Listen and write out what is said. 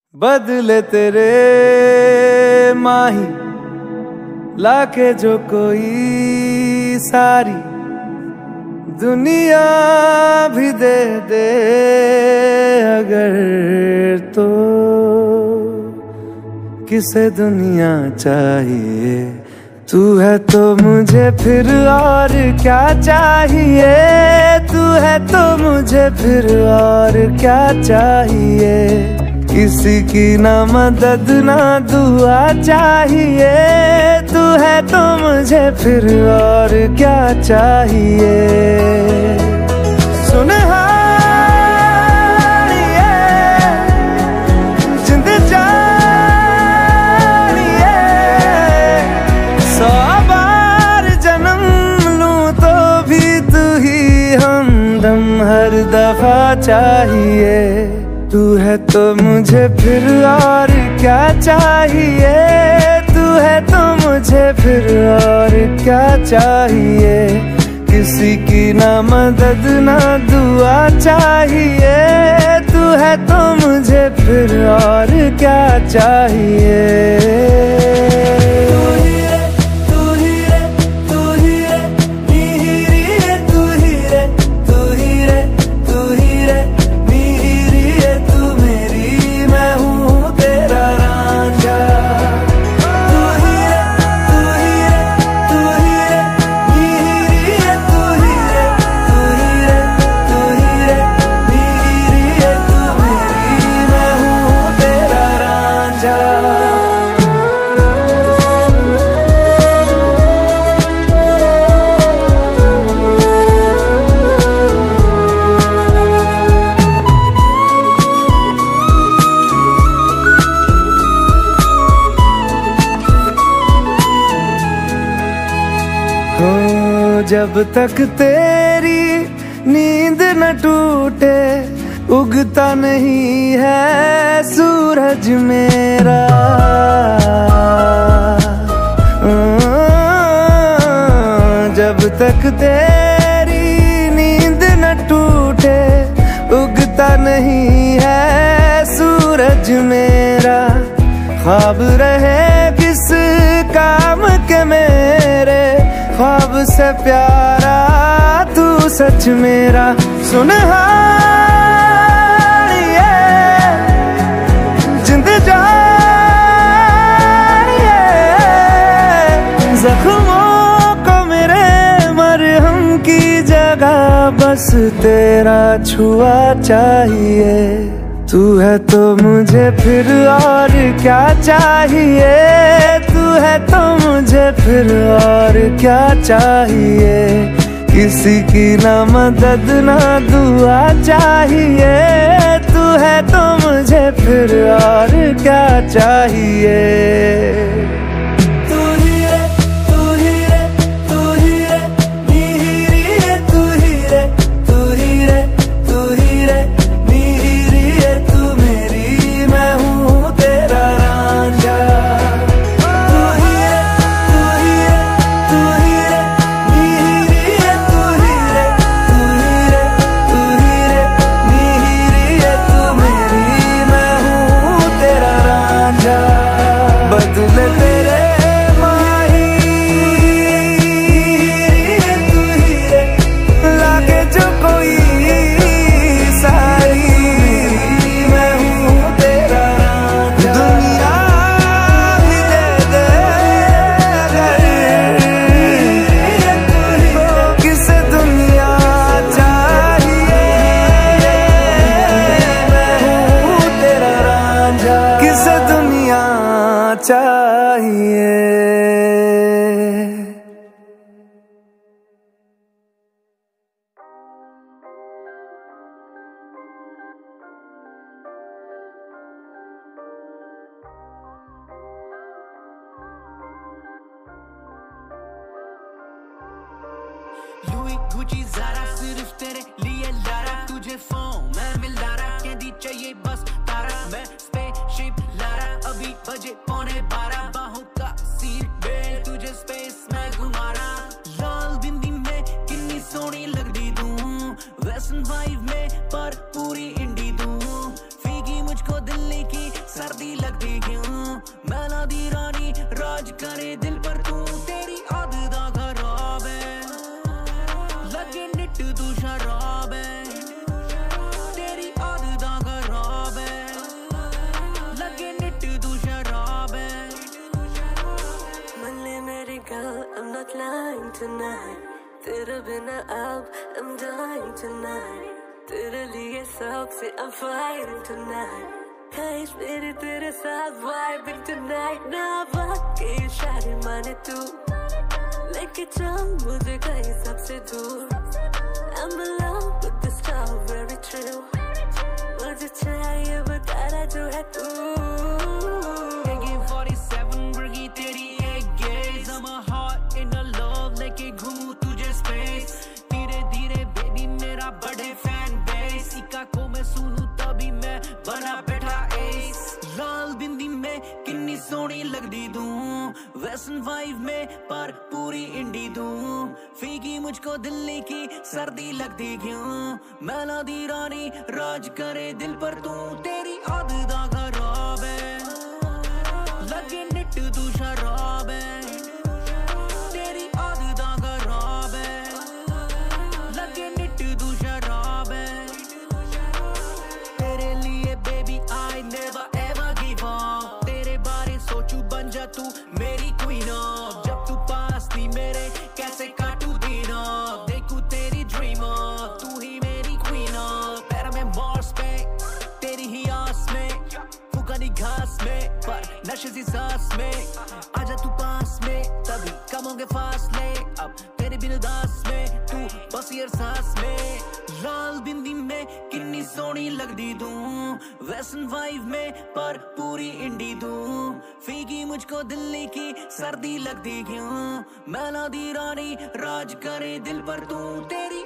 बदले तेरे माही लाके जो कोई सारी दुनिया भी दे दे अगर तो किसे दुनिया चाहिए। तू है तो मुझे फिर और क्या चाहिए, तू है तो मुझे फिर और क्या चाहिए। किसी की ना मदद ना दुआ चाहिए, तू है तो मुझे फिर और क्या चाहिए। सुन हर दफा चाहिए। तू है तो मुझे फिर और क्या चाहिए, तू है तो मुझे फिर और क्या चाहिए। किसी की ना मदद ना दुआ चाहिए, तू है तो मुझे फिर और क्या चाहिए। जब तक तेरी नींद न टूटे उगता नहीं है सूरज मेरा। जब तक तेरी नींद न टूटे उगता नहीं है सूरज मेरा। ख्वाब रहे किस काम के मेरे, ख्वाब से प्यारा तू सच मेरा। सुन जिंद जानिए जख्मों को मेरे मरहम की जगह बस तेरा छुआ चाहिए। तू है तो मुझे फिर और क्या चाहिए, तू है तो मुझे फिर और क्या चाहिए। किसी की ना मदद ना दुआ चाहिए, तू है तो मुझे फिर और क्या चाहिए। चाहिए। लुई गुची ज़ारा सिर्फ तेरे लिए लारा, तुझे फोन मैं मिलारा कहती चाहिए बस तारा। मैं स्पेसशिप लारा अभी बजे 11:15 बाहों का सीट बेल्ट तुझे स्पेस में घुमारा। लाल बिंदी में कितनी सोनी लगती तू, वेस्टर्न वाइब में पर पूरी इंडी तू। फीकी मुझको दिल्ली की लगती क्यों, मैला दी रानी राज करे दिल पर तू, तेरी आदत खराब है, लगे निट तू शराब है, तेरी आदत खराब है, लगे निट तू शराब है। मल्ले मेरी girl, I'm not lying tonight, तेरे बिना अब I'm dying tonight, तेरे लिए सबसे I'm fighting tonight, ख्वाहिश मेरी तेरे साथ vibing tonight, ना बाकी इशारे माने तू, लेके चल मुझे कहीं सबसे दूर, I'm in love with this love very true, मुझे चाहिए बताना जो है तू। AK-47 वर्गी तेरी एक gaze, I'm a heart in a love, लेके घूमूं तुझे space, धीरे धीरे baby मेरा बढ़े fan base, इका को मैं सुनूं तभी मैं बना बैठा ace, लाल बिंदी में कितनी सोनी लगदी दूं, वैसन वाइब में पर पूरी इंडी दूं, फीकी मुझको दिल्ली की सर्दी लगती क्यों, मैला दी रानी राज करे दिल पर तू, तेरी आदत खराब है, लगे निट तू शराब है, तेरी आदत खराब है, लगे निट तू शराब है, तेरे लिए baby I never ever give up, तेरे बारे सोचूं बन जा तू मेरी क्वीन ऑफ, जब तू पास थी मेरे कैसे काटू दिन ऑफ, देखूं तेरी ड्रीम ऑफ, तू ही मेरी क्वीन ऑफ, पैर में मार्स पे तेरी ही आस में, फूका घास में पर नशे सी सांस में, आजा तू पास में तभी कम होंगे फासले, अब तेरे बिन उदास में तू बस ये सांस में, लाल बिंदी में कितनी सोनी लगदी दूं, वैसन वाइब में पर पूरी इंडी दूं, फीकी मुझको दिल्ली की सर्दी लगती क्यों, मैला दी रानी राज करे दिल पर तू, तेरी